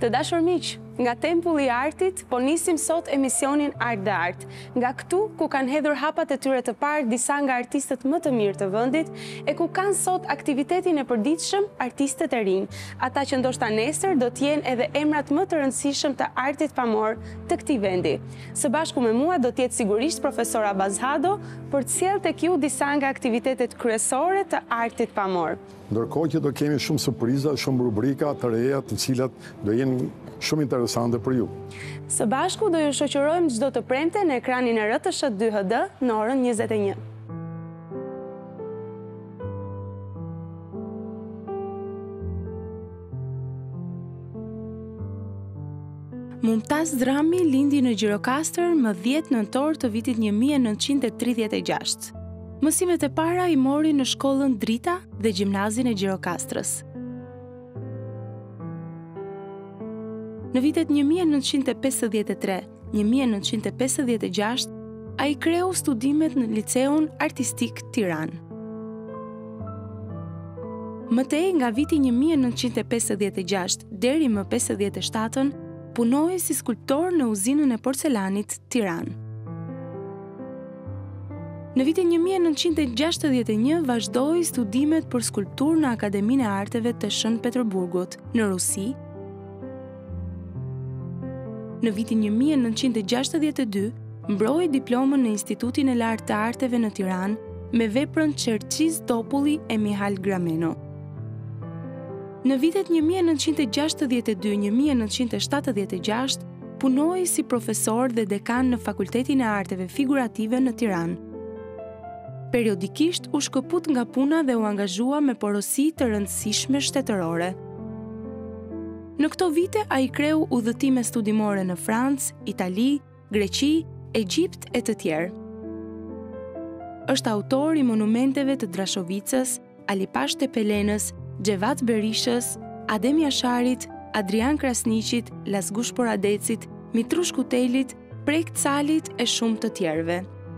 Të dashur miq, nga Tempulli i Artit, po nisim sot emisionin Art dhe Art. Nga këtu ku kanë hedhur hapat e tyre të parë disa nga artistët më të mirë të vendit e ku kanë sot aktivitetin e përditshëm artistët e rinj, ata që ndoshta nesër do të jenë edhe emrat më të rëndësishëm të artit pamor të këtij vendi. Së bashku me mua do të jetë sigurisht profesora Bazhado për të sjellë tek ju disa nga aktivitetet kryesore të artit pamor. Ndërkohë që do kemi shumë surpriza, shumë rubrika të reja të cilat do jenë shumë interesante për ju. Së bashku do ju shoqërojmë çdo të premte në ekranin e RTS 2 HD në orën 21. Mumtaz Drami lindi në Gjirokastër më 10 nëntor të vitit 1936. Mësimet e para i mori në shkollën Drita dhe gjimnazin e Gjirokastrës. Në vitet 1953-1956, a i kreu studimet në Liceun Artistik Tiranë. Mëtej nga viti 1956 deri më 57, punoi si skulptor në uzinën e porcelanit Tiranë. Në vitin 1961 vazhdoi studimet për skulptur në Akademinë e Arteve të Shën Peterburgut, në Rusi. Në vitin 1962 mbroi diplomën në Institutin e Lartë të Arteve në Tiranë me veprën Çerqiz Topulli e Mihal Grameno. Në vitet 1962-1976 punoi si profesor dhe dekan në Fakultetin e Arteve Figurative në Tiranë. Periodikisht u shkëput nga puna dhe u angazhua me porosi të rëndësishme shtetërore. Në këto vite a i kreu udhëtime studimore në Francë, Itali, Greqi, Egjipt e të tjerë. Është autor i monumenteve të Drashovicës, Alipash Tepelenës, Xhevat Berishës, Adem Jasharit, Adrian Krasniqit, Lasgush Poradecit, Mitrush Kutelit, Prek Calit e shumë të tjerëve.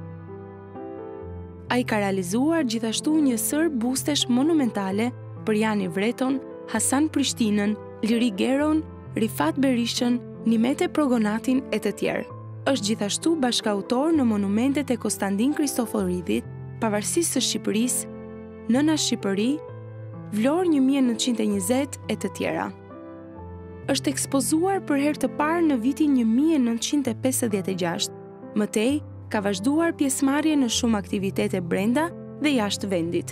A i ka realizuar gjithashtu një sër bustesh monumentale për Jani Vreton, Hasan Prishtinën, Liri Geron, Rifat Berishën, Nimete Progonatin e të tjerë. Është gjithashtu bashkautor në monumentet e Konstantin Kristoforidhit, Pavarësisë së Shqipërisë, Nëna Shqipëri, Vlorë 1920 e të tjera. Është ekspozuar për herë të parë në vitin 1956. Mëtej, ka vazhduar pjesëmarrje në shumë aktivitete brenda dhe jashtë vendit.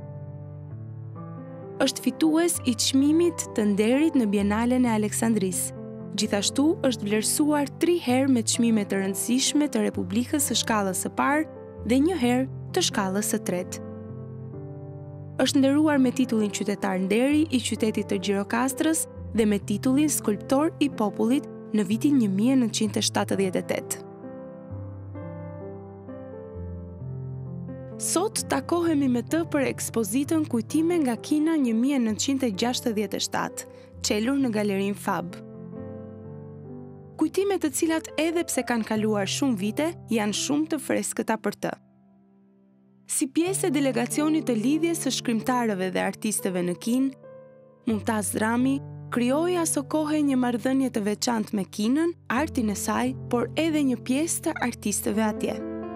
Është fitues i çmimit të nderit në Bienalen e Aleksandrisë. Gjithashtu është vlerësuar 3 herë me çmime të rëndësishme të Republikës së shkallës së parë dhe 1 herë të shkallës së tretë. Është nderuar me titullin qytetar nderi i qytetit të Gjirokastrës dhe me titullin skulptor i popullit në vitin 1978. Sot takohemi me të për ekspozitën Kujtime nga Kina 1967, qelur në Galerinë Fab. Kujtime të cilat edhe pse kanë kaluar shumë vite, janë shumë të freskëta për të. Si pjesë e delegacionit të lidhjes së shkrimtarëve dhe artistëve në Kinë, Mumtaz Drami krijoi aso kohe një marrëdhënie të veçantë me Kinën, artin e saj, por edhe një pjesë të artistëve atje.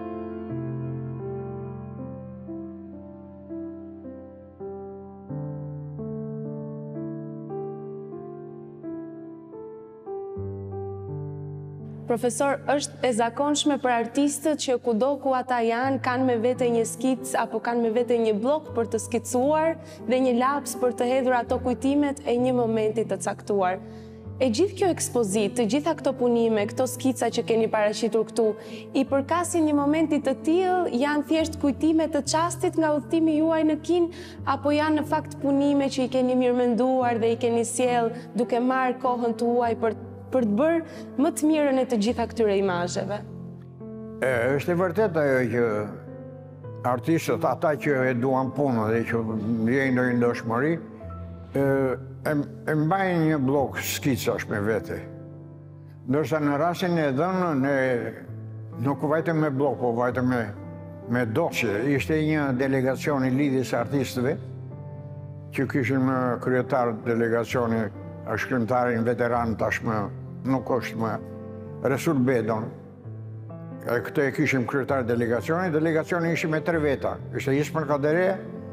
Profesor, është e zakonshme për artistët që kudo ku ata janë, kanë me vete një skicë apo kanë me vete një blok për të skicuar dhe një laps për të hedhur ato kujtimet e një momenti të caktuar. E gjithë kjo ekspozit, të gjitha këto punime, këto skica që keni paraqitur këtu, i përkasin një momenti të tillë, janë thjesht kujtime të çastit nga udhëtimi juaj në Kinë, apo janë në fakt punime që i keni mirëmenduar dhe i keni sjell duke marrë kohën tuaj për të bërë më të mirën e të gjitha këtyre imazheve? Është e vërtet ajo që artistët, ata që e duan punën dhe që vjejnë në ndoshmëri, e mbajnë një blok skicash me vete. Ndërsa në rastin e dhënë, nuk vajtëm me blok, po vajtëm me dosje. Ishte një delegacion i lidhjes artistëve, që kishin më kryetar delegacioni është shkrimtarin veteran tashmë, nuk është më, Resul Bedon. Këtë e kishim kryetar delegacioni ishim me 3 veta. Ishte Ismail Kadere,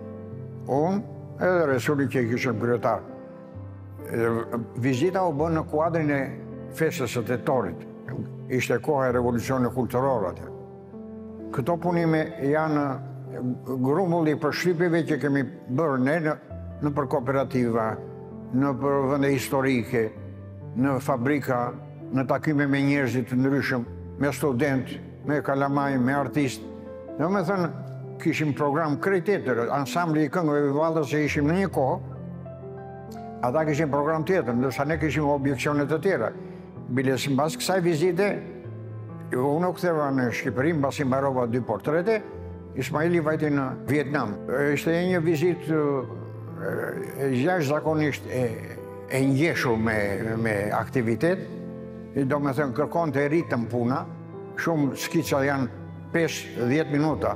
unë edhe Resuli që e kishim kryetar. Vizita u bën në kuadrin e festës së Tetorit. Ishte koha e revolucionit kulturor atje. Këto punime janë grumbulli për shtypjeve që kemi bërë ne në për kooperativa, në për vende historike, në fabrika, në takime me njerëzit të ndryshëm, me student, me kalamaj, me artist. Dhe me thënë, kishim program krejtetër, ansambli i këngëve vivaldës që ishim në një kohë, ata kishim program tjetër, ndërsa ne kishim objeksionet të tjera. Biles, në basë kësaj vizite, unë u ktheva në Shqipëri, në basi mbarova 2 portrete, Ismaili vajti në Vietnam. Ishte një vizit jashtëzakonisht e ngjeshur me aktivitet, do me thënë kërkon të ritëm puna, shumë skica janë 5-10 minuta.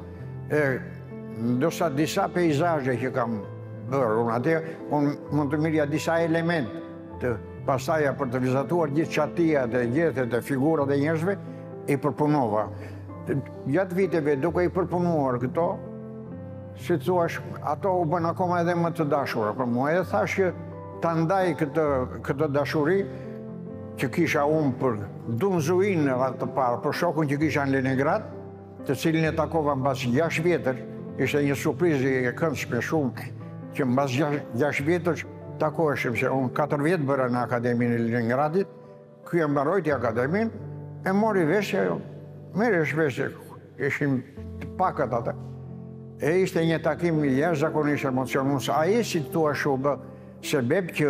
Ndoshta disa peizazhe që kam bërë unë atje, unë mund të mirja disa element të pasaja për të vizatuar gjithë qatia dhe gjethet e figurat e njerëzve, i përpunova. Gjatë viteve duke i përpunuar këto, si të thuash, ato u bën akoma edhe më të dashura për mua. Edhe thash që ta ndaj këtë dashuri që kisha unë për Dunzuin të parë, për shokun që kisha në Leningrad, të cilin e takova mbas 6 vjetër, ishte një surprizë e këndshme shumë, që mbas 6 vjetër takoheshim, se unë 4 vjetë bëra në Akademinë e Leningradit, ky e mbarojti Akademinë, e mori veshje, merresh veshje, ishim të pakët atë. E ishte një takim jashtëzakonisht emocionues. Ai si thua shumë sebeb që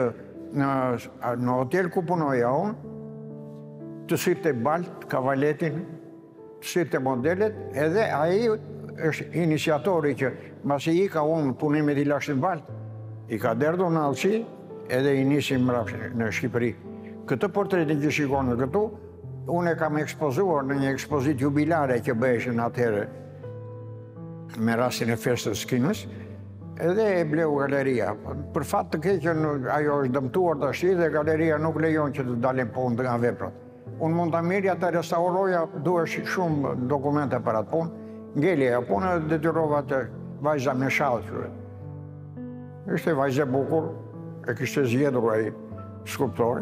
në hotel ku punoja unë, të sipte balt, kavaletin, të sipte modelet, edhe ai është iniciatori që mbasi i ka unë punimet i lashtin balt, i ka derdhur në Allçi edhe i nisim mbrapsht në Shqipëri. Këtë portretin që shikoni këtu, unë e kam ekspozuar në një ekspozit jubilare që bëheshin atëherë me rastin e festës kinës, edhe e bleu galeria. Për fat të keqen, ajo është dëmtuar tash dhe galeria nuk lejon që të dalin punë nga veprat. Unë mund ta merja të restauroja, duhesh shumë dokumente për atë punë. Ngeli e punë detyrova të vajza me shallë. Ishte vajzë e bukur, e kishte zgjedhur ai skulptori.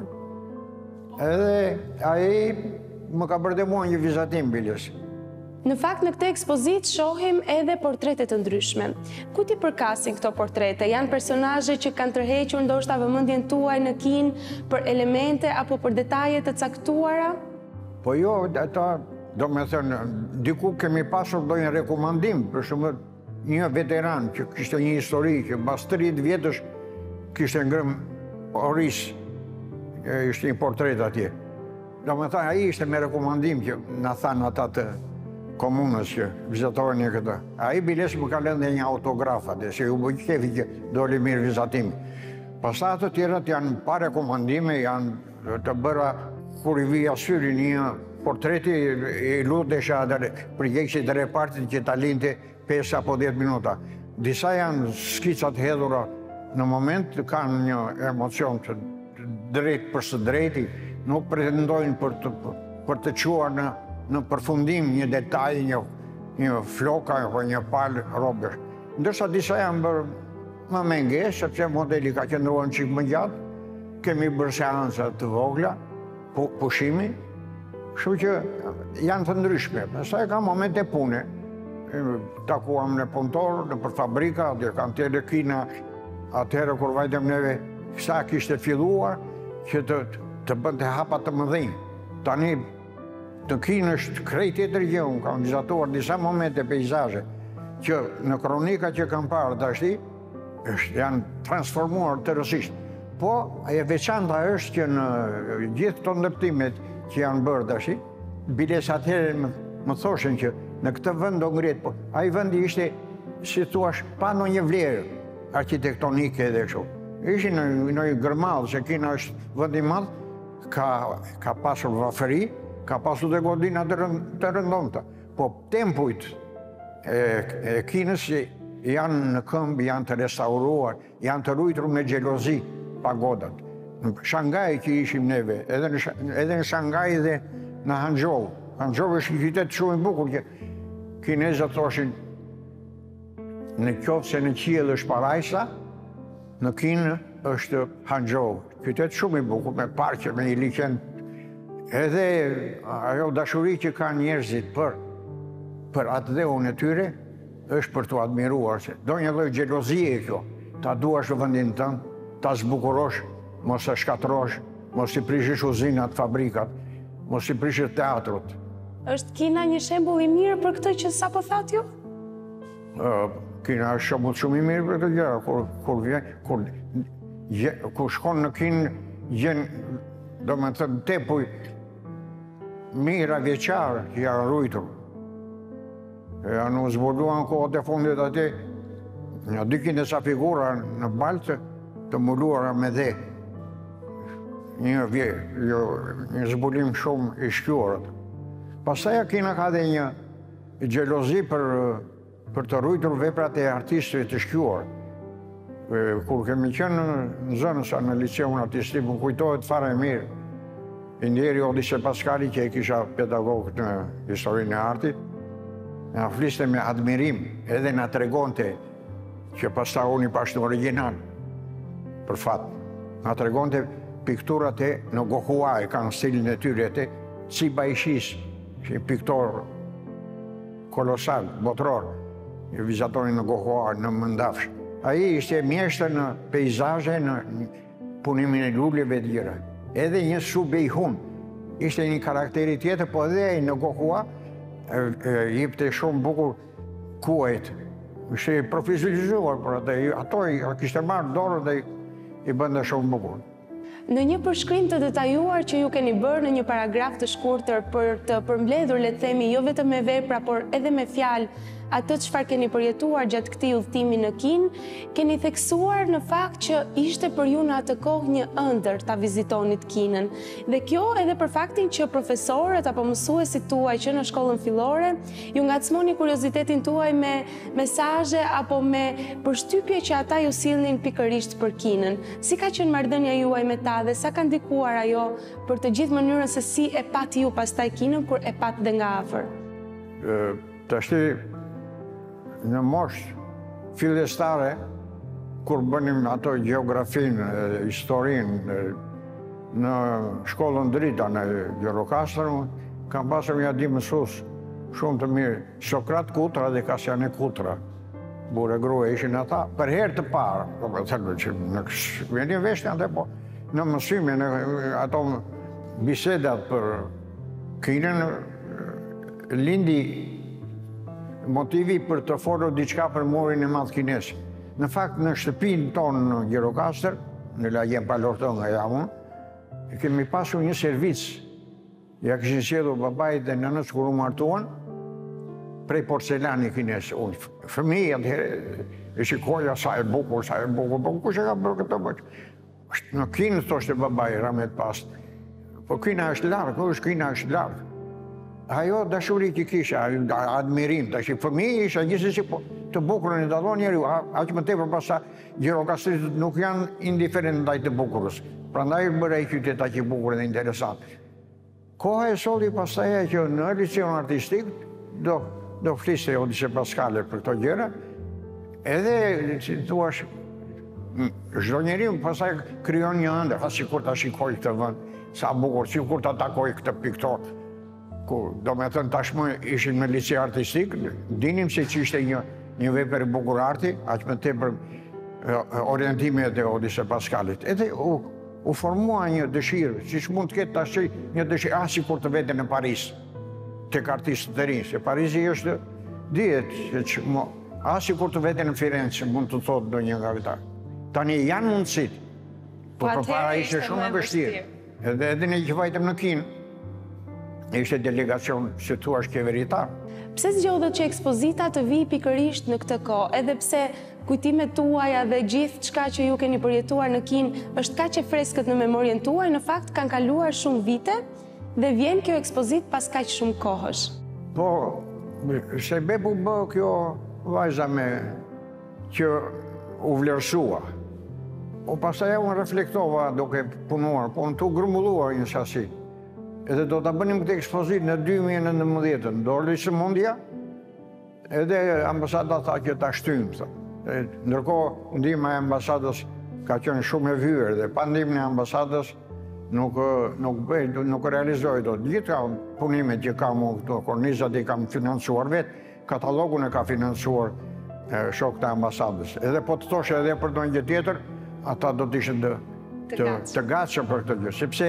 Edhe ai më ka bërë dhe mua një vizatim biles. Në fakt, në këtë ekspozit shohim edhe portrete të ndryshme. Ku ti përkasin këto portrete? Janë personazhe që kanë tërhequr ndoshta vëmendjen tuaj në kinë për elemente apo për detaje të caktuara? Po jo, ata, do me thënë, diku kemi pasur do një rekomandim, për shumë një veteran që kishte një histori, që mbas 30 vjetësh kishte ngrëm oris, ishte një portret atje. Do me thënë, ai ishte me rekomandim që na thanë ata të komunës që vizatorin e këtë. Ai biles më ka lënë dhe një autograf atë, se ju bëjë kefi që doli mirë vizatimi. Pastaj ato tjerat janë pa rekomandime, janë të bëra kur i vija syri një portreti i lutesha përgjegjësit të repartit që ta linte 5 apo 10 minuta. Disa janë skicat hedhura në moment, kanë një emocion të drejt për së drejti, nuk pretendojnë për të quar në përfundim një detaj, një floka apo një palë robesh. Ndërsa disa janë bërë më mengesë, sepse modeli ka qëndruar çik më gjatë, kemi bërë seanca të vogla, pushimi, kështu që janë të ndryshme. Pastaj ka momente pune. Takuam në punëtor, në për fabrika, dhe kanë telekina, atëherë kur vajtëm neve, sa kishte filluar që të bënte hapa të mëdhenj. Tani të kinë është krejt tjetër gjë, unë kam vizatuar disa momente peizazhe që në kronika që kam parë tashti janë transformuar tërësisht. Po, e veçanta është që në gjithë këto ndërtimet që janë bërë tashti, biles atëherë më thoshin që në këtë vend do ngrihet, po ai vendi ishte, si thuash, pa ndonjë vlerë arkitektonike dhe kështu. Ishin në një gërmallë, se Kina është vend i madh, ka pasur varfëri, ka pasur dhe godina të rëndomta. Po tempujt e Kinës janë në këmbë, janë të restauruar, janë të ruajtur me xhelozi pagodat. Në Shangaj që ishim neve, edhe në Shangaj dhe në Hangzhou. Hangzhou është një qytet shumë i bukur që kinezët thoshin në qoftë se në qiell është parajsa, në Kinë është Hangzhou. Qytet shumë i bukur, me parqe, me një liqen. Edhe ajo dashuri që ka njerëzit për atë dheun e tyre, është për të admiruar. Do një lloj xhelozie kjo. Ta duash vendin tënd, ta zbukurosh, mos e shkatrosh, mos i prishësh uzinat, fabrikat, mos i prishësh teatrot. Është Kina një shembull i mirë për këtë që sapo thatë ju? Kina është shembull shumë i mirë për këtë gjëra. Kur shkon në Kinë, gjen, domethënë tepuj mira vjeçar që janë rujtur. Janë u zbuluan kohët e fundit aty, një 200 sa figura në baltë të mbuluara me dhe. Një zbulim shumë i shkjuar. Pastaj Kina ka dhe një xhelozi për të rujtur veprat e artistëve të shkjuar. Kur kemi qenë në zonën sa në liceun artistik, më kujtohet fare mirë. Indieri Odise Paskali, që e kisha pedagog në historinë e artit, na fliste me admirim, edhe na tregonte që pastaj unë i pashtë në original, për fat. Na tregonte pikturat e në Gohua, e kanë stilin e tyre te Ci Baishis, që i piktor kolosal, botror, i vizatorin në Gohua, në Mëndafsh. Ai ishte mjeshtër në peizazhe, në punimin e luleve të tjera. Edhe një Subejhun, ishte një karakteri tjetër, po edhe në Gohua, jepte shumë bukur kuajt. Ishte profesionalizuar, por ato i kishte marrë dorë dhe i bënde shumë bukur. Në një përshkrim të detajuar që ju keni bërë në një paragraf të shkurtër për të përmbledhur, le të themi, jo vetëm me vepra, por edhe me fjalë, atë çfarë keni përjetuar gjatë këtij udhëtimi në Kinë, keni theksuar në fakt që ishte për ju në atë kohë një ëndër ta vizitonit Kinën. Dhe kjo edhe për faktin që profesorët apo mësuesit tuaj që në shkollën fillore ju ngacmoni kuriozitetin tuaj me mesazhe apo me përshtypje që ata ju sillnin pikërisht për Kinën. Si ka qenë marrëdhënia juaj me ta dhe sa ka ndikuar ajo për të gjithë mënyrën se si e pati ju pastaj Kinën kur e pat dhe nga afër? Tashti në moshë fillestare, kur bënim ato gjeografinë, historinë, në shkollën drita në Gjirokastër, kam pasur një di mësues shumë të mirë, Sokrat Kutra dhe Kasiane Kutra. Burë e grua ishin ata, për herë të parë, në veshtë atë, po, në mësime, në ato bisedat për Kinën, lindi motivi për të folur diçka për morin e madh kines. Në fakt, në shtëpinë tonë në Gjirokastër, në lagjen Palorton nga jam unë, kemi pasur një servic. Ja kishin sjellur babait dhe nënës kur u martuan, prej porcelani kines. Unë fëmijë atëherë e shikoja sa e bukur, po kush e ka bërë këtë bëj? Në Kinë thoshte babai Ramet Past. Po Kina është larg, Kina është larg. Ajo dashuri që kisha, admirim, tash fëmijë isha gjithsesi po të bukurën e dallon njeriu, aq më tepër pasa Gjirokastrit nuk janë indiferent ndaj të bukurës. Prandaj bëra ai qytet aq i bukur dhe interesant. Koha e solli pastaj që në liceun artistik do fliste Odise Paskale për këto gjëra, edhe si thua çdo njeriu pastaj krijon një ëndër, sikur ta shikoj këtë vend, sa bukur, sikur ta takoj këtë piktor. Do me thënë tashmë ishim në lice artistik, dinim se që ishte një vepër e bukur arti, aq më tepër orientimet e Odise Paskalit. Edhe u formua një dëshirë, siç mund të ketë tash një dëshirë, sikur të vete në Paris, tek artistët e rinj, se Parisi është dihet që sikur të vete në Firenze, mund të thotë ndonjë nga ata. Tani janë mundësit, po përpara ishte shumë e vështirë. Edhe ne që vajtëm në Kinë, ishte delegacion, si thua, qeveritar. Pse zgjodhët që ekspozita të vijë pikërisht në këtë kohë, edhe pse kujtimet tuaja dhe gjithë çka që ju keni përjetuar në Kinë është kaq e freskët në memorien tuaj, në fakt kanë kaluar shumë vite dhe vjen kjo ekspozitë pas kaq shumë kohësh. Po, se bebu bë kjo vajza me që u vlerësua. pastaj unë reflektova duke punuar, po unë tu grumbulluar një sasi. Edhe do të bënim këtë ekspozit në 2019, doli sëmundja, edhe ambasada tha që ta shtymë. Ndërkohë, ndihma e ambasadës ka qenë shumë e vyer dhe pa ndihmën e ambasadës nuk realizoj dot. Gjitha punimet që kam këto kornizat i kam financuar vetë, katalogun e ka financuar shokët e ambasadës. Edhe po të thoshe edhe për ndonjë gjë tjetër, ata do të ishin të gatshëm për këtë gjë, sepse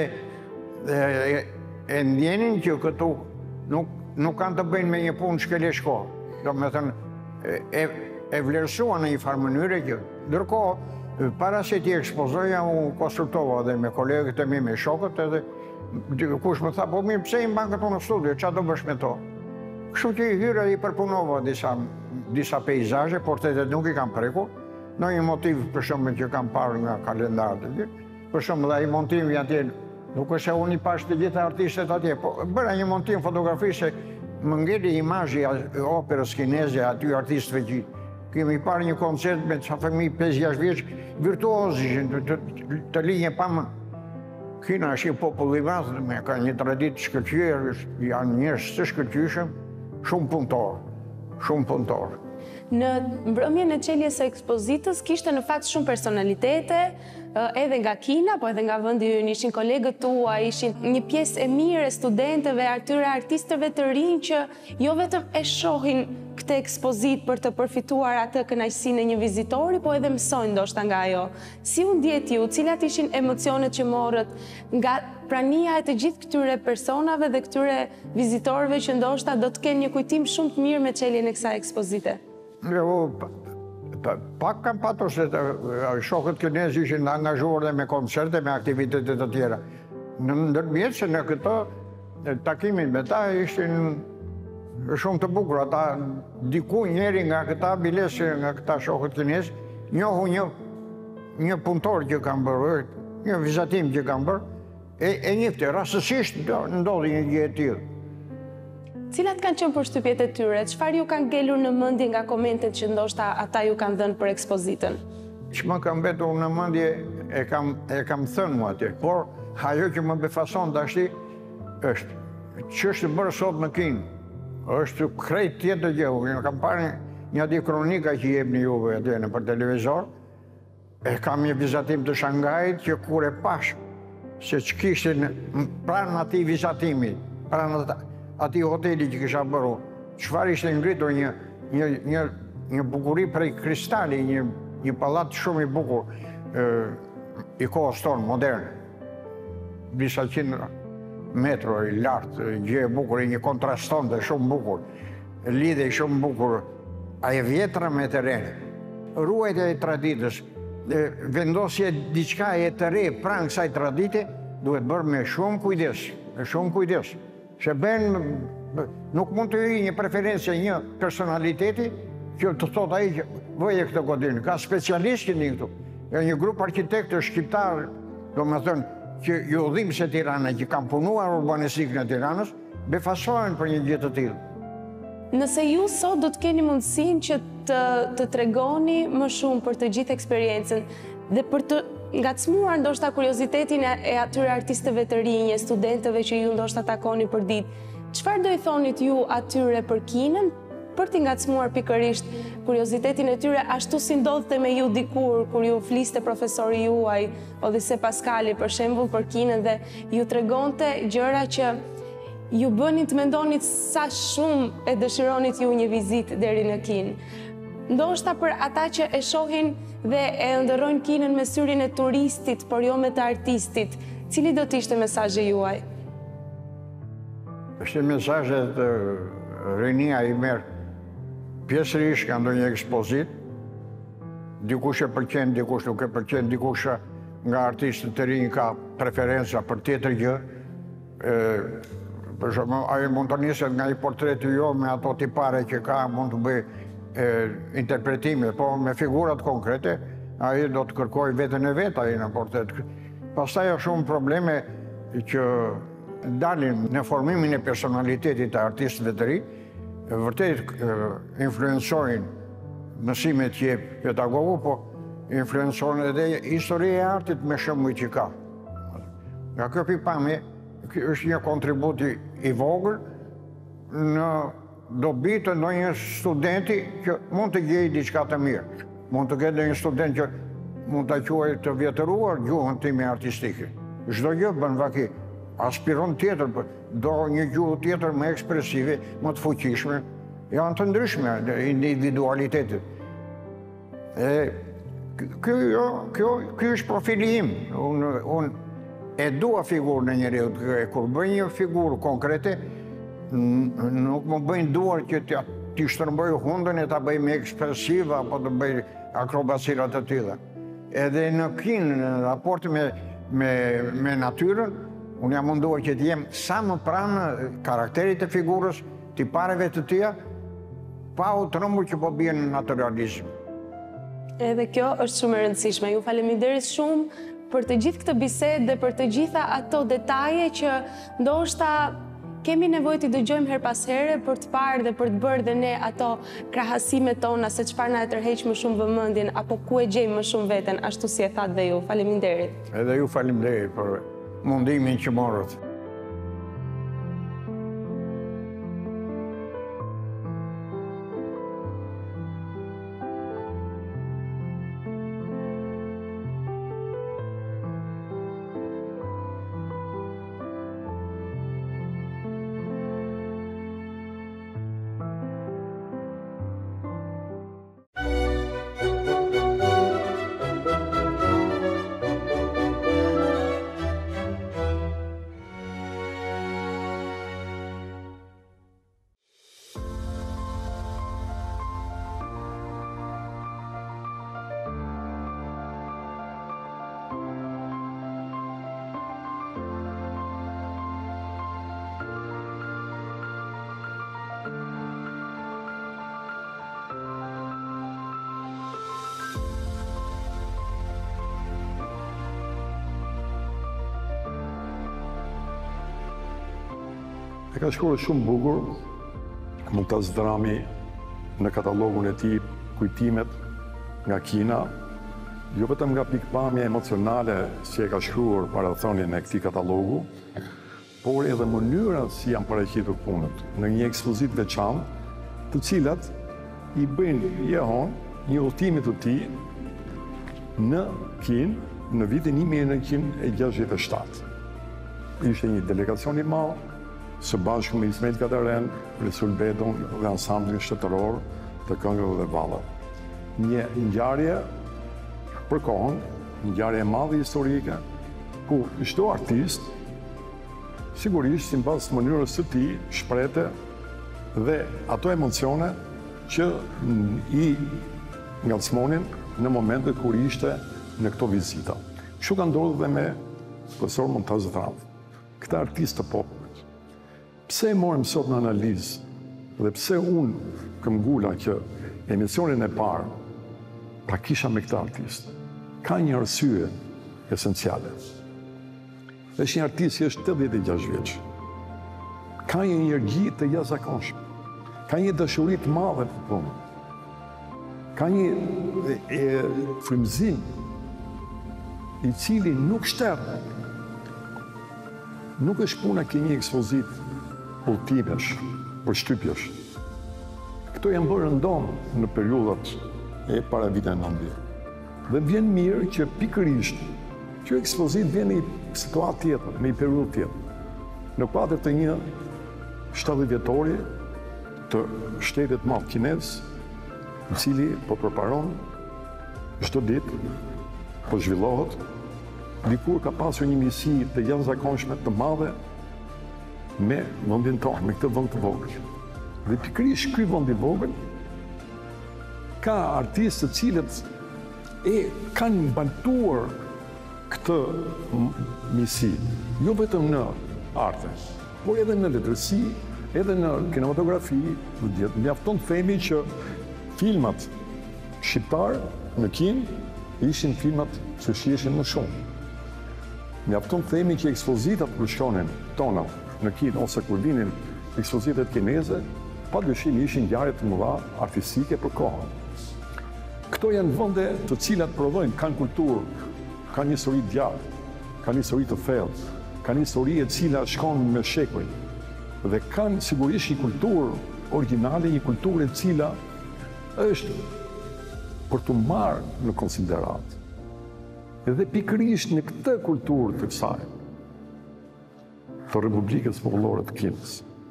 e ndjenin që këtu nuk kanë të bëjnë me një punë shkele shkohë. Do me thënë, e vlerësua në një farë mënyre që. Ndërkohë, para se t'i ekspozoja, unë konsultova dhe me kolegët e mi, me shokët, edhe kush më tha, po mirë, pse i mban këtu në studio, qa do bësh me to? Kështu që i hyra i përpunova disa pejzazhe, portretet nuk i kam prekur, në një motiv për shumë që kam parë nga kalendarët, për shumë dhe i montimi atje, nuk është e unë i pash të gjitha artistet atje, po bëra një montim fotografi se më ngeli imazhi operës kineze aty artistëve që kemi parë një koncert me ca fëmijë 5-6 vjeç, virtuozë të linje pa më. Kina është një popull i madh, ka një traditë shkëlqyer, janë njerëz të shkëlqyeshëm, shumë punëtor. Në mbrëmjen e çeljes së ekspozitës kishte në fakt shumë personalitete, edhe nga Kina, po edhe nga vendi ynë, ishin kolegët tuaj, ishin një pjesë e mirë e studentëve, atyre artistëve të rinj që jo vetëm e shohin këtë ekspozitë për të përfituar atë kënaqësinë e një vizitori, po edhe mësojnë ndoshta nga ajo. Si u ndjet ju, cilat ishin emocionet që morët nga prania e të gjithë këtyre personave dhe këtyre vizitorëve që ndoshta do të kenë një kujtim shumë të mirë me çeljen e kësaj ekspozite? Pak kam patur se shokët kinezë ishin angazhuar dhe me koncerte, me aktivitetet të tjera. Ndërmjet se në këto takimin me ta ishin shumë të bukur. Ata diku njeri nga këta bilesë, nga këta shokët kinezë, njohu një punëtor që kam bërë, një vizatim që kam bërë, e njifte, rastësisht ndodhi një gjë e tillë. Cilat kanë qenë përshtypjet e tyre? Çfarë ju kanë ngelur në mendje nga komentet që ndoshta ata ju kanë dhënë për ekspozitën? Ç'më ka mbetur në mendje e kam thënë mua atje, por ajo që më befason tash është ç'është bërë sot në Kinë. Është krejt tjetër gjë. Unë kam parë një di kronika që jepni juve atje nëpër televizor. Kam një vizatim të Shangajit që kur e pash se ç'kishin pranë atij vizatimi, pranë atij hoteli që kisha bërë, çfarë ishte ngritur një bukuri prej kristali, një pallat shumë i bukur, i kohës tonë, modern. Disa qind metro i lartë, gjë e bukur, një kontrastonte shumë bukur, lidhje shumë bukur, ajo vjetra me terren. Ruajtja e traditës, vendosje diçka e të re pranë kësaj tradite, duhet bërë me shumë kujdes. Se nuk mund të hyjë një preferencë një personaliteti që të thot ai që vëje këtë godinë. Ka specialistë që këtu. Një grup arkitektë shqiptar, domethënë që ju dhimbse Tirana, që kanë punuar urbanistikën e Tiranës, befasohen për një gjë të tillë. Nëse ju sot do të keni mundësinë që të tregoni më shumë për të gjithë eksperiencën dhe për të ngacmuar ndoshta kuriozitetin e atyre artistëve të rinj, studentëve që ju ndoshta takoni për ditë, çfarë do i thonit ju atyre për Kinën për t'i ngacmuar pikërisht kuriozitetin e tyre, ashtu si ndodhte me ju dikur kur ju fliste profesori juaj, Odise Paskali për shembull për Kinën dhe ju tregonte gjëra që ju bënin të mendonit sa shumë e dëshironit ju një vizitë deri në Kinë. Ndoshta për ata që e shohin dhe e ëndërrojnë Kinën me syrin e turistit, por jo me të artistit, cili do të ishte mesazhi juaj? Është mesazhet rinia i merr pjesërisht nga ndonjë ekspozit, dikush e pëlqen, dikush nuk e pëlqen, dikush nga artistët të rinj ka preferenca për tjetër gjë. Për shembull, ai mund të niset nga një portret jo me ato tipare që ka, mund të bëj interpretime, po me figurat konkrete, ai do të kërkoj veten e vet ai në portret. Pastaj ka shumë probleme që dalin në formimin e personalitetit të artistëve të rinj, vërtet influencojnë mësimet që jep pedagogu, po influenson edhe historia e artit me shembuj që ka. Nga kjo pikpamje, kjo është një kontribut i vogël në dobi të ndonjë studenti që mund të gjejë diçka të mirë. Mund të ketë një student që mund të quajë të vjetëruar gjuhën time artistike. Çdo gjë bën vaki, aspiron tjetër, do një gjuhë tjetër më ekspresive, më të fuqishme, janë të ndryshme individualitetet. Ky është profili im. Unë e dua figurën e njeriut, kur bëj një figurë konkrete, nuk më bëjnë duar që t'i shtrëmboj hundën e t'a bëj me ekspresiv apo të bëj akrobacirat të tilla. Edhe në kinë, në raport me natyrën, unë jam munduar që t'jem sa më pranë karakterit të figurës, tipareve të tia, pa u trembur që po bie në naturalizëm. Edhe kjo është shumë e rëndësishme. Ju faleminderit shumë për të gjithë këtë bisedë dhe për të gjitha ato detaje që ndoshta kemi nevojë t'i dëgjojmë her pas here për të parë dhe për të bërë dhe ne ato krahasimet tona se çfarë na e tërheq më shumë vëmendjen apo ku e gjejmë më shumë veten, ashtu si e thatë dhe ju. Faleminderit. Edhe ju faleminderit për mundimin që morët. E ka shkruar shumë bukur, Mumtaz Drami në katalogun e tij Kujtimet nga Kina, jo vetëm nga pikpamja emocionale që e ka shkruar parathonien e këtij katalogu, por edhe mënyra si janë paraqitur punët në një ekspozit veçantë, të cilat i bëjnë jehon një udhëtimi të tij në Kinë në vitin 1967. Ishte një delegacion i madh së bashku me Ismet Kataren, Resul Bedon dhe ansamblin shtetëror të këngëve dhe vallave. Një ngjarje për kohën, një ngjarje e madhe historike, ku çdo artist, sigurisht sipas mënyrës së tij, shprehte dhe ato emocione që i ngacmonin në momentet kur ishte në këto vizita. Kështu ka ndodhur dhe me profesor Mumtaz Drami, këtë artist të popullit. Pse e morëm sot në analizë dhe pse unë këmbgula që emisionin e parë pra kisha me këtë artist, ka një arsye esenciale. Është një artist që është 86 vjeç. Ka një energji të jashtëzakonshme. Ka një dashuri të madhe për punën. Ka një frymëzim i cili nuk shterë. Nuk është puna ke një ekspozit udhëtimesh, përshtypjesh. Këto janë bërë ndonë në periudhat e para viteve 90. Dhe vjen mirë që pikërisht kjo ekspozit vjen në një situatë tjetër, në një periudhë tjetër. Në kuadër të një 70 vjetori të shtetit madh kinez, i cili po përparon çdo ditë, po zhvillohet, dikur ka pasur një misi të jashtëzakonshme të madhe me vendin tonë, me këtë vend të vogël. Dhe pikërisht ky vend i vogël ka artistë të cilët kanë mbajtuar këtë misi, jo vetëm në arte, por edhe në letërsi, edhe në kinematografi. Mjafton të themi që filmat shqiptar në Kinë ishin filmat që shihen më shumë. Mjafton të themi që ekspozitat kur shkonin tona në Kinë ose kur vinin ekspozitat kineze, padyshim ishin ngjarje të mëdha artistike për kohën. Këto janë vende të cilat prodhojnë, kanë kulturë, kanë një histori djathtë, kanë një histori të thellë, kanë një histori e cila shkon me shekuj. Dhe kanë sigurisht një kulturë origjinale, një kulturë e cila është për të marrë në konsiderat. Edhe pikërisht në këtë kulturë të kësaj, të Republikës Popullore të Kinës,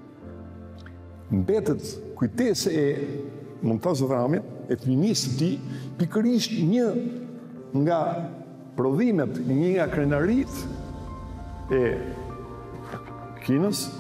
mbetet kujtese e Mumtaz Dramit, e fëminisë të tij, pikërisht një nga prodhimet, një nga krenarit e Kinës,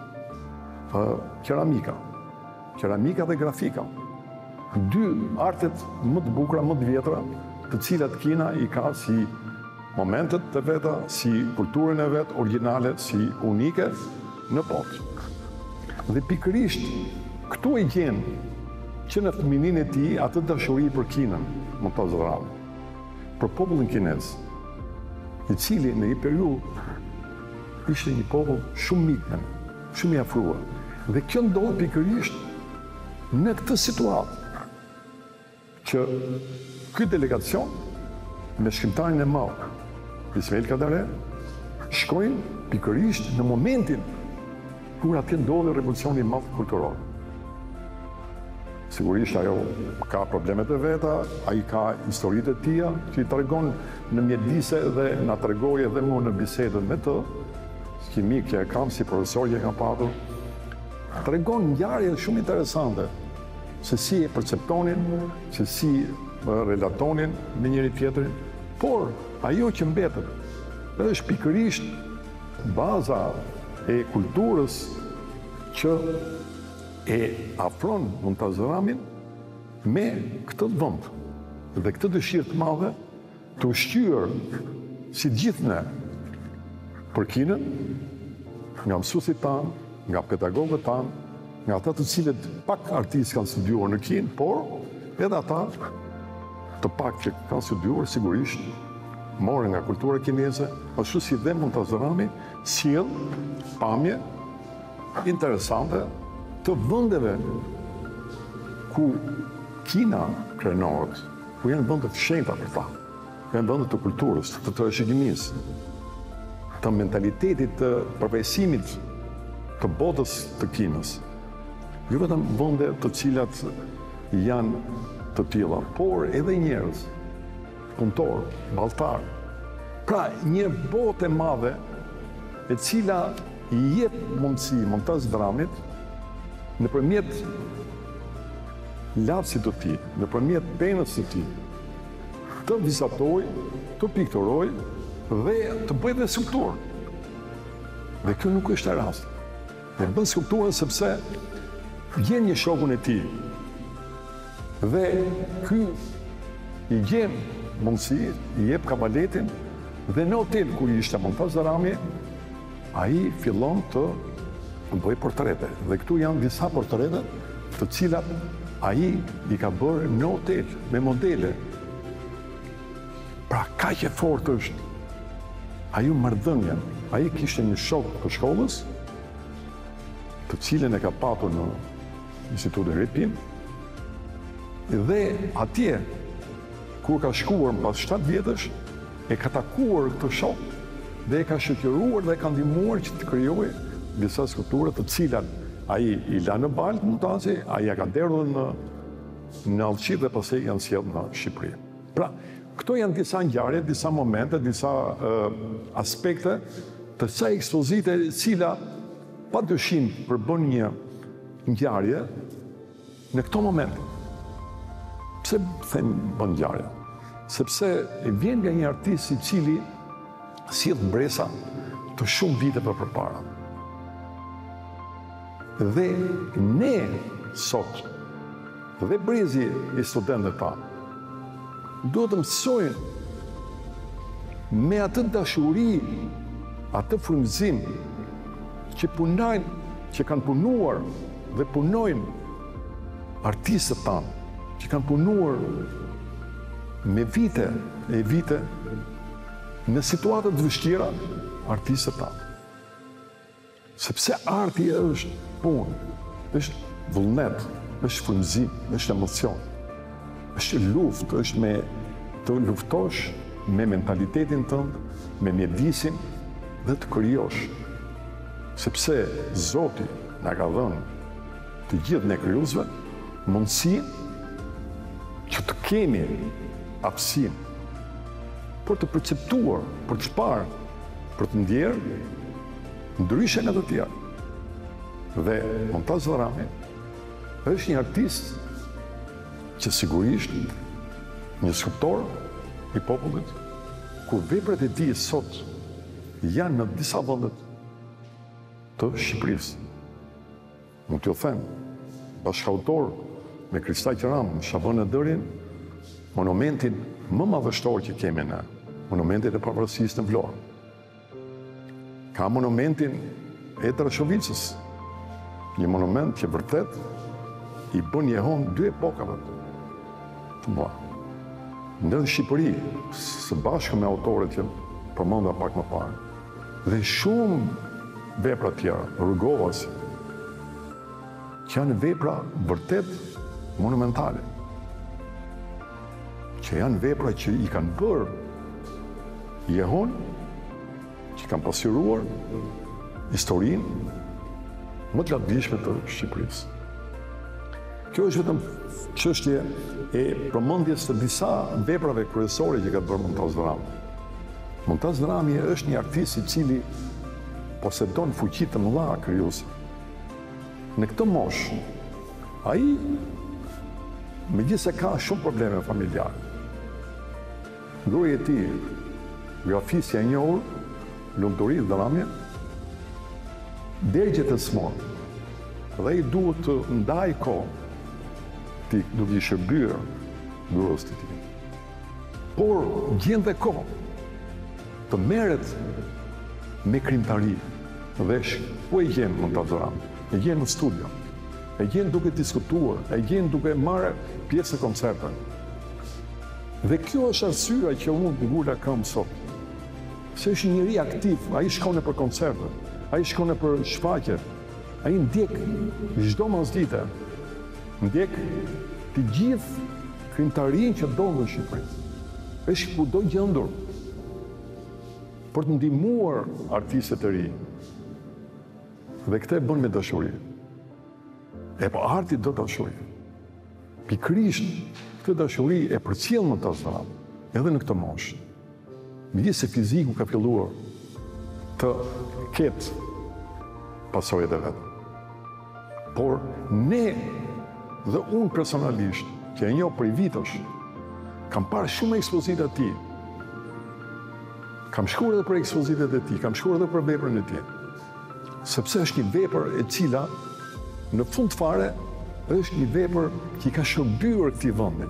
keramika dhe grafika. Dy artet më të bukura, më të vjetra, të cilat Kina i ka si momentet të veta, si kulturën e vetë, originale, si unike në botë. Dhe pikërisht këtu e gjenë që në fëminin e tij atë dashuri për Kinën, Mumtaz Dramit, për popullin kinez, i cili në një periudhë ishte një popull shumë mikmen, shumë i afruar. Dhe kjo ndodh pikërisht në këtë situatë që ky delegacion me shkrimtarin e madh, Ismail Kadare, shkojnë pikërisht në momentin kur atje ndodhi revolucioni i madh kulturor. Sigurisht ajo ka problemet e veta, ai ka historitë e tija që i tregon në mjedise dhe na tregoi edhe mua në bisedën me të, kimi që e kam si profesor që e kam patur, tregon ngjarje shumë interesante se si e perceptonin, se si relatonin me njëri tjetrin, por ajo që mbetet është pikërisht baza e kulturës që e afron Mumtaz Dramin me këtë vend dhe këtë dëshirë të madhe të ushqyer si gjithë ne për Kinën, nga mësuesit tanë, nga pedagogët tanë, nga ata të cilët pak artistë kanë studiuar në Kinë, por edhe ata të pak që kanë studiuar sigurisht morën nga kultura kineze, ashtu si dhe Mumtaz Drami sjell pamje interesante të vendeve ku Kina krenohet, ku janë vende të shenjta për ta, ku janë vende të kulturës, të trashëgimisë, të mentalitetit të përvejsimit të botës të Kinës. Jo vetëm vende të cilat janë të tilla, por edhe njerëz, punëtor, balltar. Pra, një botë e madhe e cila i jep mundësi Mumtaz Dramit nëpërmjet lapsit të tij, nëpërmjet penës së tij, të vizatojë, të pikturojë dhe të bëjë dhe skulpturë. Dhe kjo nuk është e rasti. Ne bën skulpturën sepse gjen një shokun e tij. Dhe ky i gjen mundësi, i jep kabaletin dhe në hotel ku ishte Mumtaz Drami, ai fillon të bëj portrete. Dhe këtu janë disa portrete të cilat ai i ka bërë në hotel me modele. Pra kaq e fortë është ajo marrëdhënia. Ai kishte një shok të shkollës, të cilën e ka patur në Institutin Ripin, dhe atje, kur ka shkuar pas 7 vjetësh, e ka takuar këtë shok dhe e ka shoqëruar dhe e ka ndihmuar që të krijojë disa skulptura të cilat ai i la në balë Mumtazi, ai ja ka derdhur në Allçi dhe pastaj janë sjellë në Shqipëri. Pra, këto janë disa ngjarje, disa momente, disa aspekte të kësaj ekspozite, e cila padyshim përbën një ngjarje në këto momente. Pse them bën ngjarje? Sepse vjen nga një artist i cili sjell mbresa të shumë viteve përpara. Dhe ne sot, dhe brezi i studentëve ta, duhet të mësojnë me atë dashuri, atë frymëzim që punojnë, që kanë punuar dhe punojnë artistët tanë, që kanë punuar me vite e vite në situatët të vështira artistët tanë. Sepse arti është punë, është vullnet, është frymëzim, është emocion. është luftë, është me të luftosh me mentalitetin tënd, me mjedisin dhe të krijosh. Sepse Zoti na ka dhënë të gjithë ne krijuesve mundësinë që të kemi aftësinë për të perceptuar, për të shparë, për të ndjerë ndryshe nga të tjerë. Dhe Montaz Dhrami është një artist që sigurisht një skulptor i popullit, ku veprat e tij sot janë në disa vende të Shqipërisë. Mund t'ju them, bashkëautor me Kristaj Ram, Shabon e Dërin, monumentin më madhështor që kemi në monumentin e pavarësisë në Vlorë. Ka monumentin e Trashovicës, një monument që vërtet i bën jehon dy epokave të mëdha. Në Shqipëri, së bashku me autorët që përmenda pak më parë, dhe shumë vepra tjera, rrugovasi, që janë vepra vërtet monumentale, që janë vepra që i kanë bërë jehon, që kanë pasqyruar historinë më të lavdishme të Shqipërisë. Kjo është vetëm çështje e përmendjes të disa veprave kryesore që ka bërë Montaz Dhrami. Montaz Dhrami është një artist i cili posedon fuqi të mëdha krijuese. Në këtë moshë, ai megjithëse ka shumë probleme familjare. Gruaja e tij, grafisja e njohur, Lumturi Dhrami, deri që të smon, dhe i duhet të ndaj kohë duke i shërbyer gruas të tij. Por gjen dhe kohë të merret me krimtari dhe ku e gjen Montaz Dhrami? E gjen në studio, e gjen duke diskutuar, e gjen duke marrë pjesë në koncerte. Dhe kjo është arsyeja që unë ngula këmbë sot. Se është një njeri aktiv, ai shkon për koncerte, ai shkon për shfaqje, ai ndjek çdo mosdite, ndjek të gjithë krimtarinë që ndodhen në Shqipëri. Është kudo gjendur për të ndihmuar artistët e ri. Dhe këtë e bën me dashuri. Po arti do dashuri. Pikërisht këtë dashuri e përcjell Montaz Dhrami, edhe në këtë moshë. Megjithëse fiziku ka filluar të ketë pasojat e vet. Por ne dhe unë personalisht, që e njoh prej vitesh, kam parë shumë ekspozita të tij. Kam shkuar edhe për ekspozitat e tij, kam shkuar edhe për veprën e tij. Sepse është një vepër e cila në fund fare është një vepër që i ka shërbyer këtij vendi.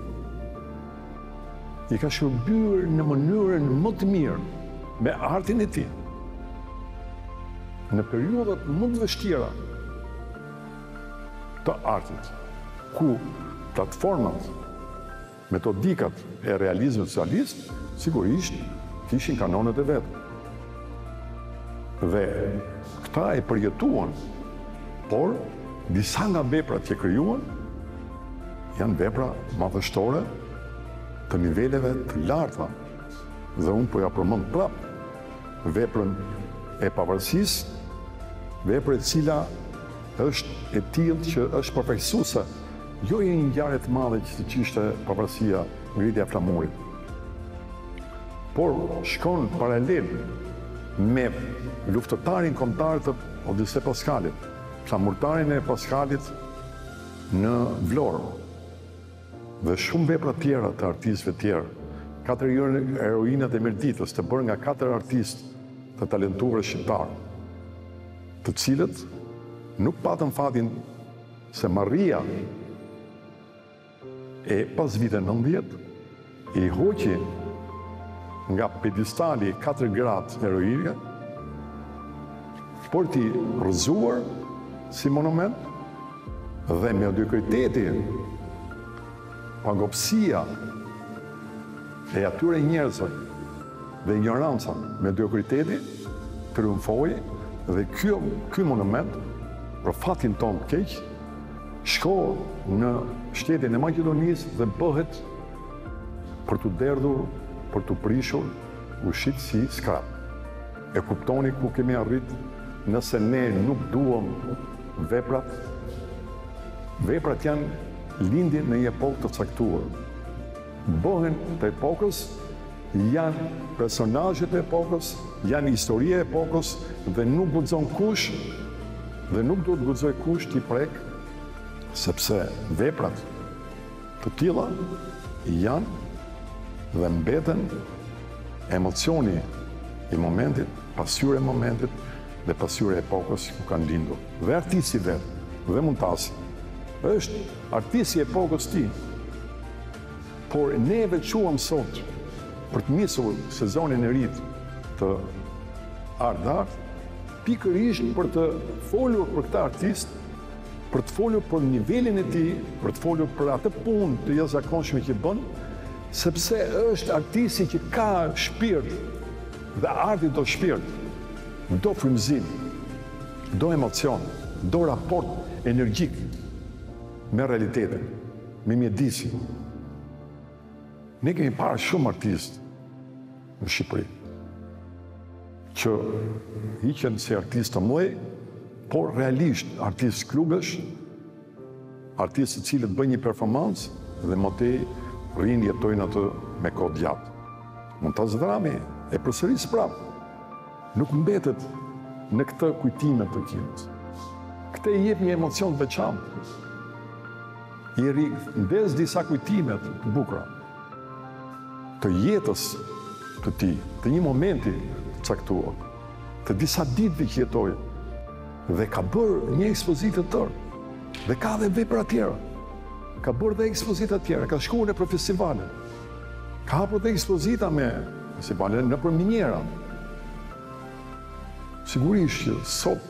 I ka shërbyer në mënyrën më të mirë me artin e tij. Në periudhat më të vështira të artit, ku platformat, metodikat e realizmit socialist sigurisht kishin kanonet e vet. Dhe këta e përjetuan, por disa nga veprat që krijuan janë vepra madhështore të niveleve të larta. Dhe unë po ja përmend prapë veprën e pavarësisë, veprë e cila është e tillë që është përfaqësuese jo një ngjarje të madhe që ishte pavarësia, ngritja e flamurit, por shkon paralel me luftëtarin kombëtar të Odise Paskalit, flamurtarin e Paskalit në Vlorë, dhe shumë vepra tjera të artistëve tjerë, 4 heroinat e Mirditës, të bërë nga 4 artistë të talentuar shqiptarë, të cilët nuk patën fatin se Maria e pas vite 90 i hoqi nga pedestali 4 gratë heroinike për t'i rrëzuar si monument dhe mediokriteti, pangopsia e atyre njerëzve dhe ignoranca, mediokriteti triumfoi dhe ky monument për fatin ton të keq shko në shtetin e Maqedonisë dhe bëhet për të derdhur, për të prishur, u shit si skrap. E kuptoni ku kemi arrit nëse ne nuk duam veprat. Veprat janë lindje në një epokë të caktuar. Bëhen të epokës, janë personazhet e epokës, janë historia e epokës dhe nuk guxon kush dhe nuk duhet guxoj kush t'i prek, sepse veprat të tilla janë dhe mbeten emocioni i momentit, pasqyre e momentit dhe pasqyre e epokës ku kanë lindur. Dhe artisti vetë, dhe montasi, është artisti e epokës ti. Por ne veçuam sot për të nisur sezonin e ri të art, pikërisht për të folur për këtë artist, për të folur për nivelin e tij, për të folur për atë punë të jashtëzakonshme që bën, sepse është artisti që ka shpirt dhe arti do shpirt, do frymëzim, do emocion, do raport energjik me realitetin, me mjedisin. Ne kemi parë shumë artistë në Shqipëri që hiqen si artistë të mëdhenj, por realisht artistë klubësh, artistë të cilët bëjnë një performancë dhe mëtej rrinë jetojnë atë me kohë gjatë. Montaz Drami e përsëris prapë. Nuk mbetet në këtë kujtime të kinës. Këtë i jep një emocion të veçantë. I rikëndes disa kujtimet të bukura të jetës të tij, të një momenti të caktuar, të disa ditëve që jetoi, dhe ka bërë një ekspozitë të tërë, dhe ka dhe vepra tjera. Ka bërë dhe ekspozita tjera, ka shkuar në për festivale, ka hapur dhe ekspozita me festivale në për minjera. Sigurisht që sot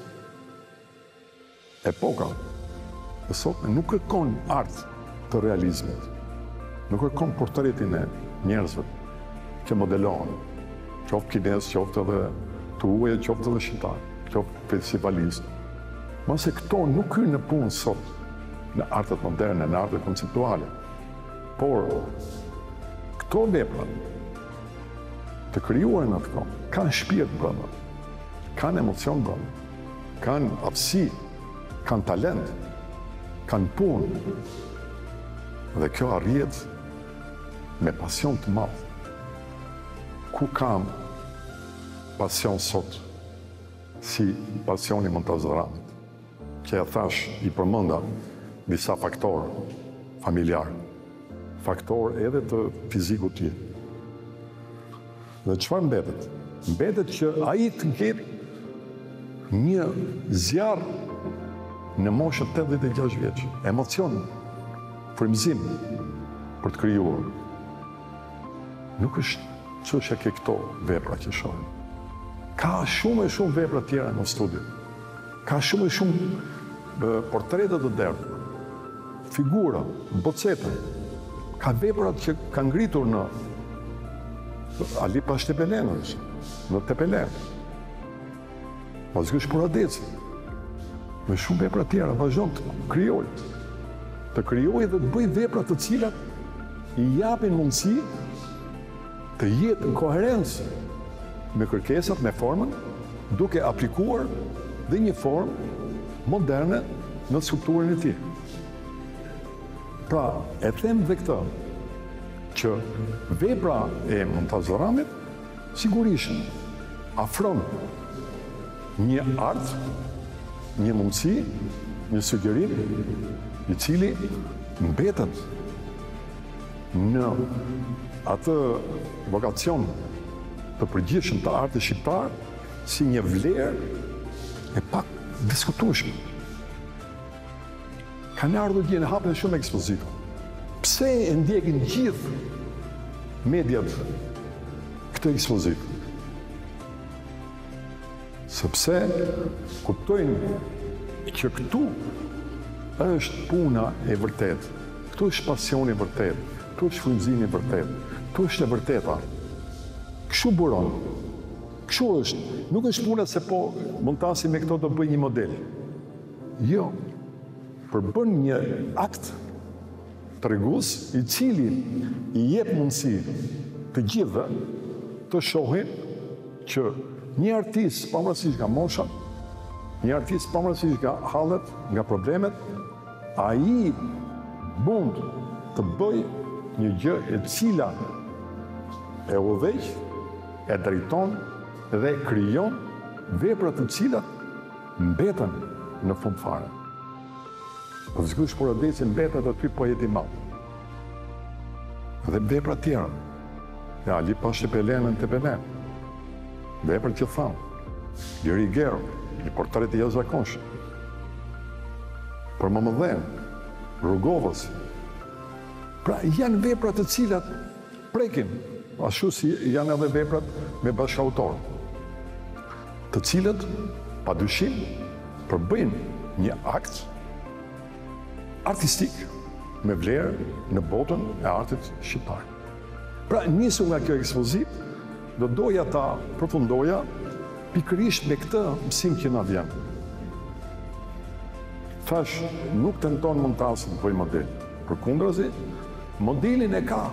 epoka e sot nuk kërkon art të realizmit, nuk kërkon portretin e njerëzve që modelohen, qoftë kines, qoftë edhe të uaj, qoftë edhe shqiptar, qoftë festivalist. Mase këto nuk hynë në punë sot në artet moderne, në artet konceptuale, por këto vepra të krijuara në atë kohë kanë shpirt brenda, kanë emocion brenda, kanë aftësi, kanë talent, kanë punë. Dhe kjo arrihet me pasion të madh. Ku kam pasion sot, si pasioni Montaz Dramit, që ja thash i përmenda disa faktorë familjar, faktorë edhe të fizikut tij. Dhe çfarë mbetet? Mbetet që ai të ketë një zjarr në moshën 86 vjeç, emocion, frymëzim për të krijuar. Nuk është çështja ke këto vepra që shohim. Ka shumë e shumë vepra tjera në studio. Ka shumë e shumë portrete të derdhura, figura, boceta. Ka veprat që kanë ngritur në Ali Pashtepelenës, në Tepelen. Vazhgësh Poradeci. Me shumë vepra tjera, vazhdon të krijojë. Të krijojë dhe të bëjë vepra të cilat i japin mundësi të jetë në koherencë me kërkesat, me formën, duke aplikuar dhe një formë moderne në skulpturën e tij. Pra, e them dhe këtë, që vepra e Montaz Dramit sigurisht afron një art, një mundësi, një sugjerim, i cili mbetet në atë vokacion të përgjithshëm të artit shqiptar si një vlerë e pak diskutueshme. Kanë ardhur dje në hapën shumë ekspozita. Pse e ndjekin gjithë mediat këtë ekspozitë? Sepse kuptojnë që këtu është puna e vërtetë, këtu është pasioni i vërtetë, këtu është frymëzimi i vërtetë, këtu është e vërteta. Kështu buron. Kështu është. Nuk është puna se po Montasi me këto do bëj një model. Jo. Përbën një akt tregus i cili i jep mundësi të gjithëve të shohin që një artist pavarësisht nga mosha, një artist pavarësisht nga hallet, nga problemet, ai mund të bëj një gjë e cila e udhëheq, e drejton dhe krijon vepra të cilat mbeten në fund fare. Po sigurisht Poradeci mbetet aty poeti i madh. Dhe vepra tjera. Ja, Ali Pashi Pelenën të Belen. Vepra që thamë. Liri Gero, një portret i jashtëzakonshëm. Për Mamëdhen, Rrugovës. Pra janë vepra të cilat prekin, ashtu si janë edhe veprat me bashkëautor, të cilët padyshim përbëjnë një akt artistik me vlerë në botën e artit shqiptar. Pra nisu nga kjo ekspozit, do doja ta përfundoja pikërisht me këtë mësim që na vjen. Thash, nuk tenton Montasi të bëj model. Përkundrazi, modelin e ka.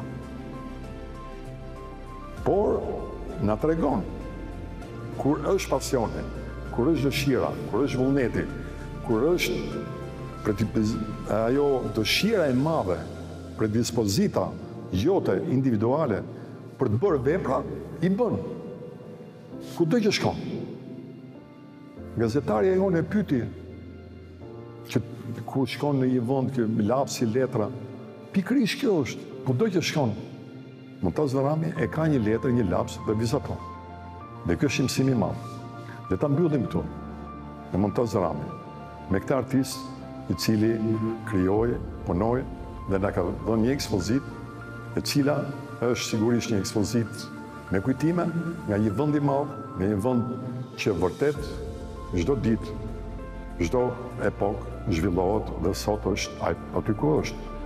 Por na tregon kur është pasioni, kur është dëshira, kur është vullneti, kur është ajo dëshira e madhe, predispozita jote individuale për të bërë vepra, i bën. Kudo që shkon. Gazetarja jonë e pyeti që ku shkon në një vend që lapsi letra, pikërisht kjo është, kudo që shkon. Montaz Rami e ka një letër, një laps dhe vizaton. Dhe kjo është mësimi i madh. Dhe ta mbyllim këtu me Montaz Rami, me këtë artist i cili krijoi, punoi dhe na ka dhënë një ekspozit e cila është sigurisht një ekspozit me kujtime nga një vend i madh, nga një vend që vërtet çdo ditë, çdo epokë zhvillohet dhe sot është aty ku është.